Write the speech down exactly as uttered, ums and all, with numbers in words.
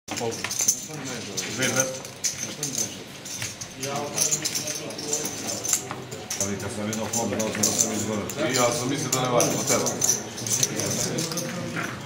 Ali kad sam vidio klub, dao sam da sam izgledao. I ja sam mislio da ne valjamo tebe.